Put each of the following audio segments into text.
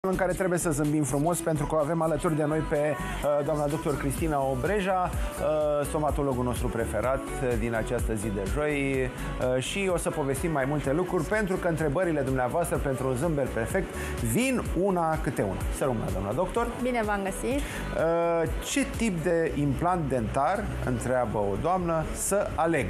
în care trebuie să zâmbim frumos, pentru că avem alături de noi pe doamna doctor Cristina Obreja, stomatologul nostru preferat din această zi de joi, și o să povestim mai multe lucruri, pentru că întrebările dumneavoastră pentru un zâmbet perfect vin una câte una. Să rămână, doamna doctor. Bine v-am găsit. Ce tip de implant dentar, întreabă o doamnă, să aleg?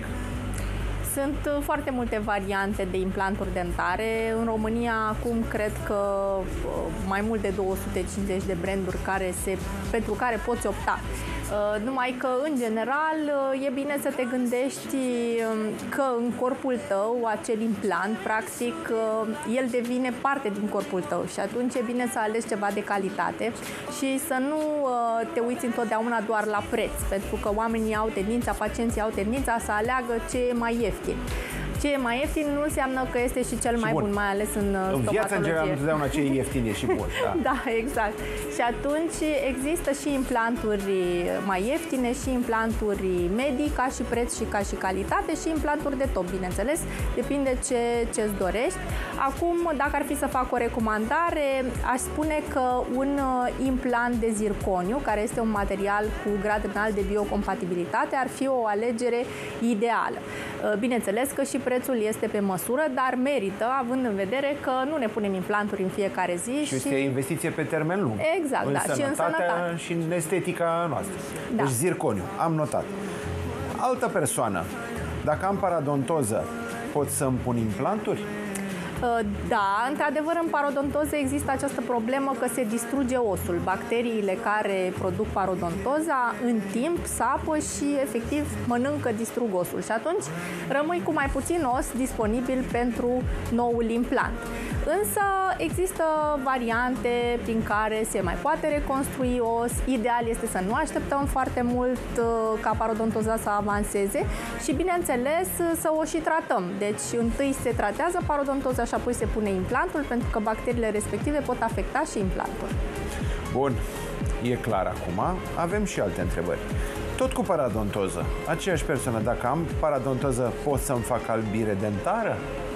Sunt foarte multe variante de implanturi dentare. În România acum cred că mai mult de 250 de branduri pentru care poți opta. Numai că, în general, e bine să te gândești că în corpul tău, acel implant, practic, el devine parte din corpul tău și atunci e bine să alegi ceva de calitate și să nu te uiți întotdeauna doar la preț, pentru că oamenii au tendința, pacienții au tendința să aleagă ce e mai ieftin. Ce e mai ieftin nu înseamnă că este și cel mai bun, mai ales în stomatologie. Viața, în general, întotdeauna ce e ieftin e și bun. Da. Da, exact. Și atunci există și implanturi mai ieftine și implanturi medii, ca și preț și ca și calitate, și implanturi de top, bineînțeles. Depinde ce-ți dorești. Acum, dacă ar fi să fac o recomandare, aș spune că un implant de zirconiu, care este un material cu grad înalt de biocompatibilitate, ar fi o alegere ideală. Bineînțeles că și prețul este pe măsură, dar merită, având în vedere că nu ne punem implanturi în fiecare zi. Și este investiție pe termen lung. Exact, în da, sănătatea și în sănătate. Și în estetica noastră. Da. Deci zirconiu, am notat. Altă persoană, dacă am paradontoză, pot să-mi pun implanturi? Da, într-adevăr, în parodontoză există această problemă că se distruge osul. Bacteriile care produc parodontoza în timp sapă și efectiv mănâncă, distrug osul și atunci rămâi cu mai puțin os disponibil pentru noul implant. Însă există variante prin care se mai poate reconstrui os. Ideal este să nu așteptăm foarte mult ca parodontoza să avanseze și, bineînțeles, să o și tratăm. Deci, întâi se tratează parodontoza și apoi se pune implantul, pentru că bacteriile respective pot afecta și implantul. Bun, e clar acum. Avem și alte întrebări. Tot cu paradontoză. Aceeași persoană, dacă am paradontoză, pot să-mi fac albire dentară?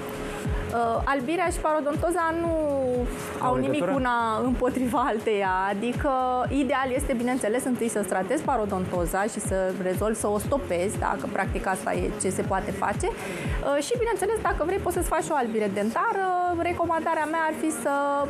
Albirea și parodontoza nu au nimic una împotriva alteia, adică ideal este, bineînțeles, întâi să-ți tratezi parodontoza și să rezolvi, să o stopezi, dacă practic asta e ce se poate face, și, bineînțeles, dacă vrei, poți să-ți faci o albire dentară. Recomandarea mea ar fi să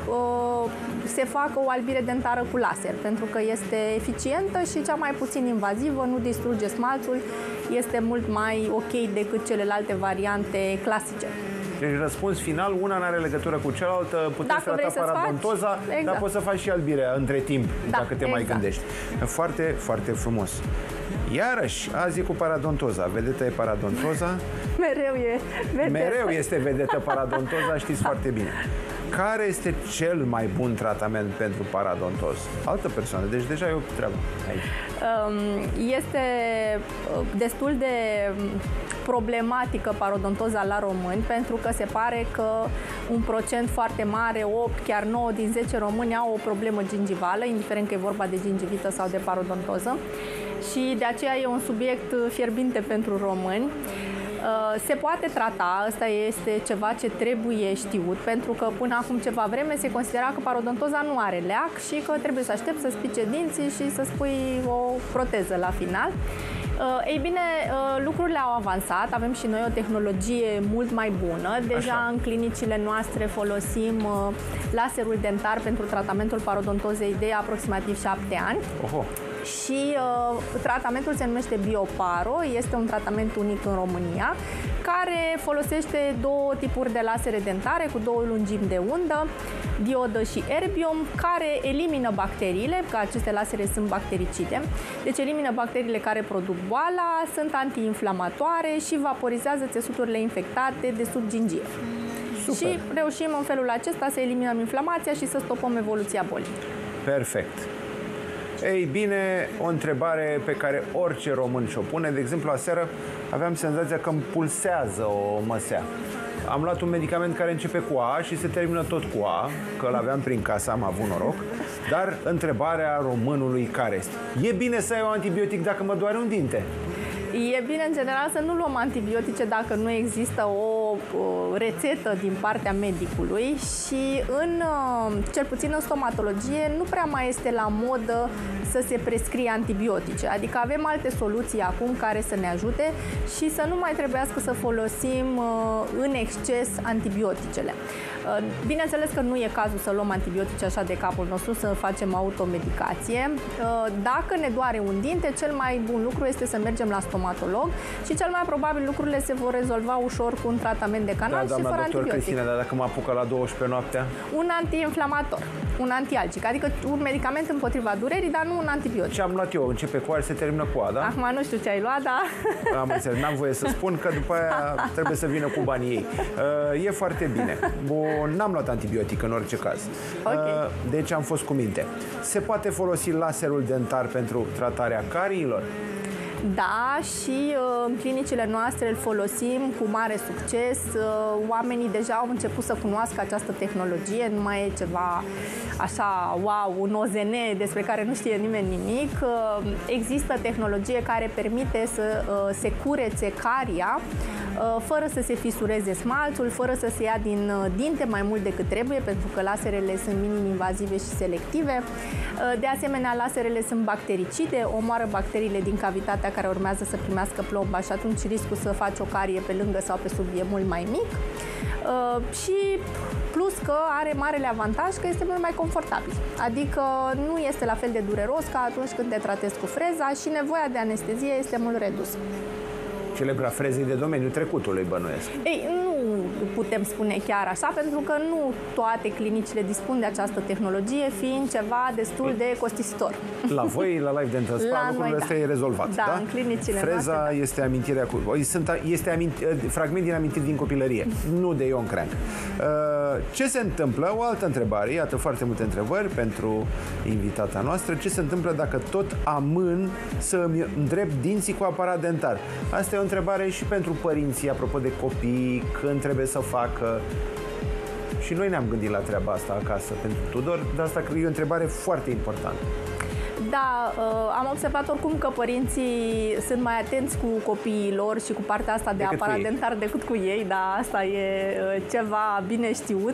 se facă o albire dentară cu laser, pentru că este eficientă și cea mai puțin invazivă, nu distruge smalțul, este mult mai ok decât celelalte variante clasice. Deci, răspuns final, una nu are legătură cu cealaltă, puteți trata parodontoza, exact, dar poți să faci și albirea între timp, da, dacă te mai gândești. Foarte, foarte frumos. Iarăși, azi e cu parodontoza. Vedetă e parodontoza? Mereu e vedetă. Mereu este vedetă parodontoza, știți foarte bine. Care este cel mai bun tratament pentru parodontoz? Altă persoană, deci deja e o treabă aici. Este destul de problematică parodontoza la români, pentru că se pare că un procent foarte mare, 8, chiar 9 din 10 români au o problemă gingivală, indiferent că e vorba de gingivită sau de parodontoză. Și de aceea e un subiect fierbinte pentru români. Se poate trata, asta este ceva ce trebuie știut, pentru că până acum ceva vreme se considera că parodontoza nu are leac și că trebuie să aștepți să spice dinții și să spui o proteză la final. Ei bine, lucrurile au avansat, avem și noi o tehnologie mult mai bună. Deja în clinicile noastre folosim laserul dentar pentru tratamentul parodontozei de aproximativ 7 ani. Și tratamentul se numește BioParo, este un tratament unic în România, care folosește două tipuri de lasere dentare cu două lungimi de undă, diodă și erbium, care elimină bacteriile, că aceste lasere sunt bactericide, deci elimină bacteriile care produc boala, sunt antiinflamatoare și vaporizează țesuturile infectate de sub gingiv. Și reușim în felul acesta să eliminăm inflamația și să stopăm evoluția bolii. Perfect. Ei bine, o întrebare pe care orice român și-o pune. De exemplu, aseară aveam senzația că îmi pulsează o măsea. Am luat un medicament care începe cu A și se termină tot cu A, că l-aveam prin casă, am avut noroc. Dar întrebarea românului care este: e bine să iau antibiotic dacă mă doare un dinte? E bine, în general, să nu luăm antibiotice dacă nu există o rețetă din partea medicului și cel puțin în stomatologie nu prea mai este la modă să se prescrie antibiotice. Adică avem alte soluții acum care să ne ajute și să nu mai trebuiască să folosim în exces antibioticele. Bineînțeles că nu e cazul să luăm antibiotice așa de capul nostru, să facem automedicație. Dacă ne doare un dinte, cel mai bun lucru este să mergem la stomatolog și cel mai probabil lucrurile se vor rezolva ușor cu un tratament de canal și fără antibiotic. Cristina, dar dacă mă apucă la 12 noaptea? Un antiinflamator, un antialgic, adică un medicament împotriva durerii, dar nu un antibiotic. Ce am luat eu? Începe cu A și se termină cu A, da? Acum nu știu ce ai luat, dar... Am înțeles, n-am voie să spun că după aia trebuie să vină cu banii ei. E foarte bine. Bun, n-am luat antibiotic în orice caz. Okay. Deci am fost cu minte. Se poate folosi laserul dentar pentru tratarea cariilor? Da, și în clinicile noastre îl folosim cu mare succes. Oamenii deja au început să cunoască această tehnologie, nu mai e ceva așa, wow, un OZN despre care nu știe nimeni nimic. Există tehnologie care permite să se curețe caria fără să se fisureze smalțul, fără să se ia din dinte mai mult decât trebuie, pentru că laserele sunt minim-invazive și selective. De asemenea, laserele sunt bactericide, omoară bacteriile din cavitatea care urmează să primească plomba și atunci riscul să faci o carie pe lângă sau pe sub e mult mai mic. Și plus că are marele avantaj că este mult mai confortabil. Adică nu este la fel de dureros ca atunci când te tratezi cu freza și nevoia de anestezie este mult redusă. Celebra frezei de domeniul trecutului, bănuiesc. Ei, nu putem spune chiar așa, pentru că nu toate clinicile dispun de această tehnologie, fiind ceva destul de costisitor. La voi, la Life Dental Spa, lucrurile astea e rezolvat, da? Da, în clinicile Freza noastre, da. este amintirea cu... Este fragment din amintiri din copilărie, nu de Ion Creang. Ce se întâmplă? O altă întrebare, iată foarte multe întrebări pentru invitata noastră. Ce se întâmplă dacă tot amân să îmi îndrept dinții cu aparat dentar? Asta e o întrebare și pentru părinții, apropo de copii, când trebuie să facă. Și noi ne-am gândit la treaba asta acasă pentru Tudor, dar asta e o întrebare foarte importantă. Da, am observat oricum că părinții sunt mai atenți cu copiii lor și cu partea asta de aparat dentar decât cu ei, dar asta e ceva bine știut.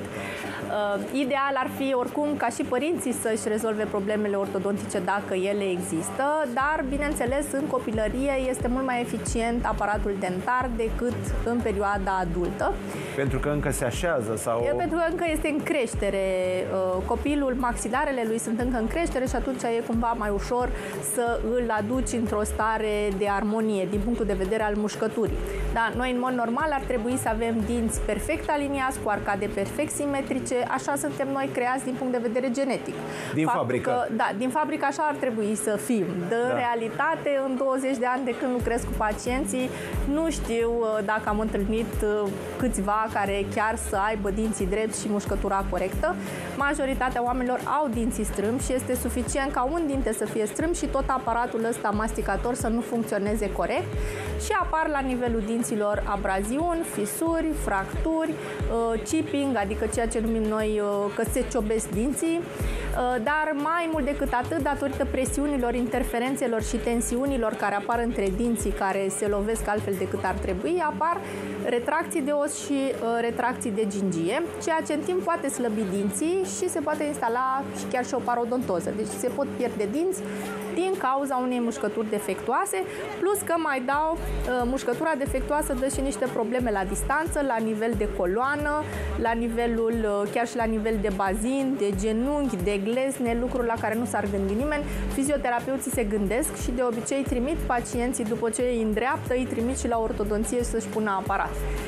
Ideal ar fi oricum ca și părinții să-și rezolve problemele ortodontice dacă ele există, dar bineînțeles în copilărie este mult mai eficient aparatul dentar decât în perioada adultă. Pentru că încă se așează sau... Pentru că încă este în creștere. Copilul, maxilarele lui sunt încă în creștere și atunci e cumva mai ușor să îl aduci într-o stare de armonie din punctul de vedere al mușcăturii. Da, noi în mod normal ar trebui să avem dinți perfect aliniați, cu arcade perfect simetrice, așa suntem noi creați din punct de vedere genetic. Din fabrică. Da, din fabrică așa ar trebui să fim. De realitate, în 20 de ani de când lucrez cu pacienții, nu știu dacă am întâlnit câțiva care chiar să aibă dinții drepți și mușcătura corectă. Majoritatea oamenilor au dinții strâmbi și este suficient ca un dinte să fie strâmb și tot aparatul ăsta masticator să nu funcționeze corect și apar la nivelul dinților abraziuni, fisuri, fracturi, chipping, adică ceea ce numim noi că se ciobesc dinții, dar mai mult decât atât, datorită presiunilor, interferențelor și tensiunilor care apar între dinții care se lovesc altfel decât ar trebui, apar retracții de os și retracții de gingie, ceea ce în timp poate slăbi dinții și se poate instala și chiar și o parodontoză. Deci se pot pierde dinți din cauza unei mușcături defectuoase, plus că mai dau mușcătura defectuoasă dă și niște probleme la distanță, la nivel de coloană, la nivelul, chiar și la nivel de bazin, de genunchi, de glezne, lucruri la care nu s-ar gândi nimeni. Fizioterapeuții se gândesc și de obicei trimit pacienții, după ce îi îndreaptă, îi trimit și la ortodonție să-și pună aparat.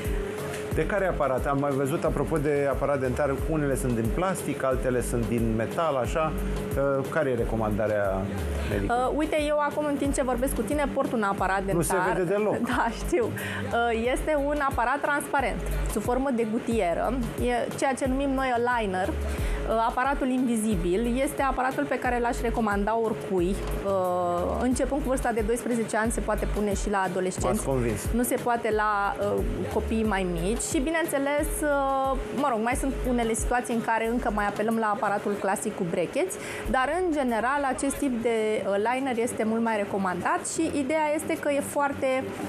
De care aparat? Am mai văzut, apropo de aparat dentar, unele sunt din plastic, altele sunt din metal, așa. Care e recomandarea medicului? Uite, eu acum, în timp ce vorbesc cu tine, port un aparat dentar. Nu se vede deloc. Da, știu. Este un aparat transparent, sub formă de gutieră, ceea ce numim noi aligner. Aparatul invizibil este aparatul pe care l-aș recomanda oricui. Începând cu vârsta de 12 ani se poate pune și la adolescenți. M-ați convins. Nu se poate la copii mai mici și, bineînțeles, mă rog, mai sunt unele situații în care încă mai apelăm la aparatul clasic cu brackets, dar, în general, acest tip de liner este mult mai recomandat și ideea este că e foarte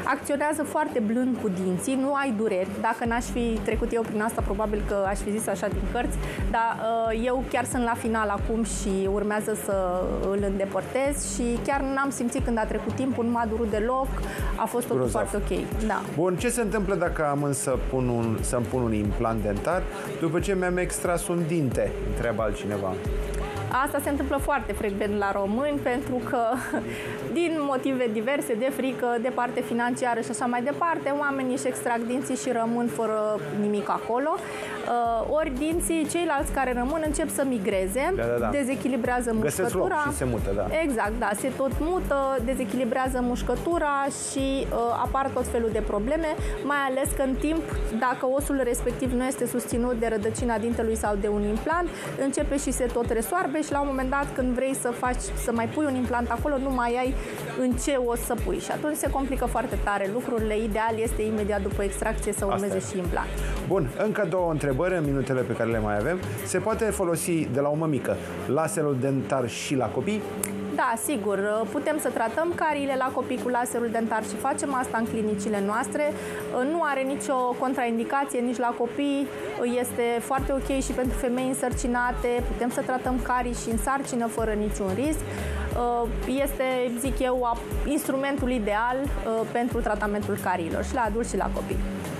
acționează foarte blând cu dinții, nu ai dureri. Dacă n-aș fi trecut eu prin asta, probabil că aș fi zis așa din cărți, dar eu chiar sunt la final acum și urmează să îl îndepărtez și chiar n-am simțit când a trecut timpul, nu m-a durut deloc, a fost totul foarte ok. Da. Bun, ce se întâmplă dacă am să-mi pun un implant dentar după ce mi-am extras un dinte? Întreabă altcineva. Asta se întâmplă foarte frecvent la români pentru că din motive diverse, de frică, de parte financiară și așa mai departe, oamenii își extrag dinții și rămân fără nimic acolo. Ori dinții, ceilalți care rămân, încep să migreze, dezechilibrează mușcătura. Găsesc loc și se mută, da. Exact, da, se tot mută, dezechilibrează mușcătura și apar tot felul de probleme, mai ales că în timp, dacă osul respectiv nu este susținut de rădăcina dintelui sau de un implant, începe și se tot resoarbe și la un moment dat când vrei să mai pui un implant acolo, nu mai ai în ce os să pui și atunci se complică foarte tare lucrurile. Ideal este imediat după extracție să urmeze și implant. Bun, încă două întrebări în minutele pe care le mai avem. Se poate folosi de la o mămică laserul dentar și la copii? Da, sigur. Putem să tratăm cariile la copii cu laserul dentar și facem asta în clinicile noastre. Nu are nicio contraindicație nici la copii. Este foarte ok și pentru femei însărcinate. Putem să tratăm carii și în sarcină fără niciun risc. Este, zic eu, instrumentul ideal pentru tratamentul cariilor și la adulți și la copii.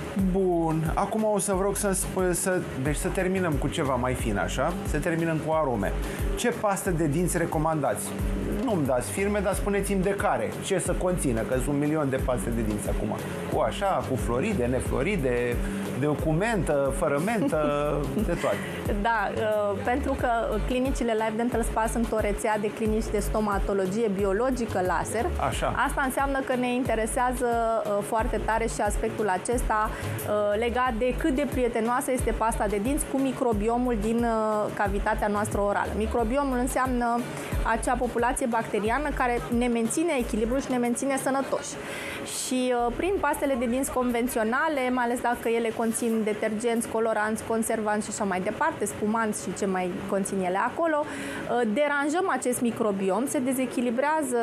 Bun, acum o să vă rog deci să terminăm cu ceva mai fin, așa? Să terminăm cu arome. Ce pastă de dinți recomandați? Nu-mi dați firme, dar spuneți-mi de care. Ce să conțină, că sunt 1.000.000 de paste de dinți acum. Cu așa, cu floride, nefloride, cu mentă, fără mentă, de toate. Da, pentru că clinicile Life Dental Spa sunt o rețea de clinici de stomatologie biologică laser. Așa. Asta înseamnă că ne interesează foarte tare și aspectul acesta legat de cât de prietenoasă este pasta de dinți cu microbiomul din cavitatea noastră orală. Microbiomul înseamnă acea populație bacteriană care ne menține echilibru și ne menține sănătoși. Și prin pastele de dinți convenționale, mai ales dacă ele conțin detergenți, coloranți, conservanți și așa mai departe, spumanți și ce mai conțin ele acolo, deranjăm acest microbiom, se dezechilibrează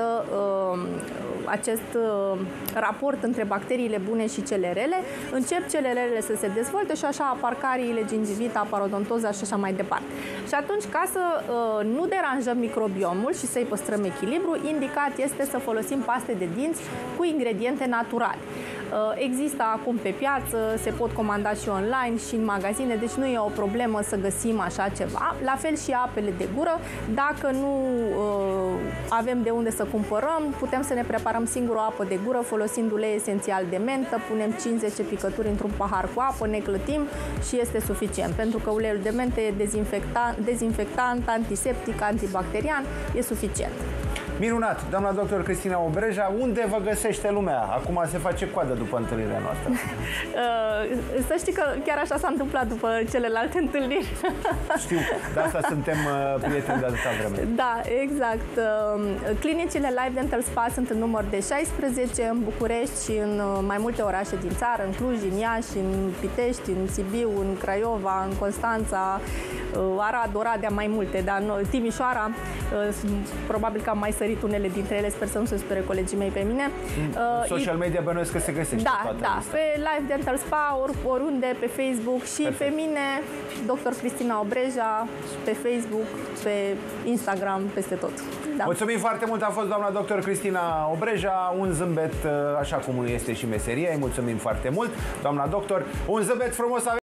acest raport între bacteriile bune și cele rele, încep cele rele să se dezvolte și așa apar cariile, gingivita, parodontoza și așa mai departe. Și atunci, ca să nu deranjăm microbiomul și să-i păstrăm echilibru, indicat este să folosim paste de dinți cu ingrediente naturale. Există acum pe piață, se pot comanda și online și în magazine, deci nu e o problemă să găsim așa ceva. La fel și apele de gură. Dacă nu avem de unde să cumpărăm, putem să ne preparăm singur o apă de gură folosind ulei esențial de mentă, punem 5-10 picături într-un pahar cu apă, ne clătim și este suficient. Pentru că uleiul de mentă e dezinfectant, antiseptic, antibacterian, e suficient. Minunat! Doamna doctor Cristina Obreja, unde vă găsește lumea? Acum se face coadă după întâlnirea noastră. Să știi că chiar așa s-a întâmplat după celelalte întâlniri. Știu, de asta suntem prieteni de atâta vreme. Da, exact. Clinicile Life Dental Spa sunt în număr de 16 în București și în mai multe orașe din țară, în Cluj, în Iași, în Pitești, în Sibiu, în Craiova, în Constanța, Arad, Oradea, mai multe, dar Timișoara, probabil că am mai sărit unele dintre ele, sper să nu se spere colegii mei pe mine. Social media bănuiesc că se găsește. Da, pe Life Dental Spa, oriunde, pe Facebook și pe mine, Dr. Cristina Obreja, pe Facebook, pe Instagram, peste tot. Da. Mulțumim foarte mult, a fost doamna doctor Cristina Obreja, un zâmbet așa cum este și meseria, îi mulțumim foarte mult, doamna doctor, un zâmbet frumos.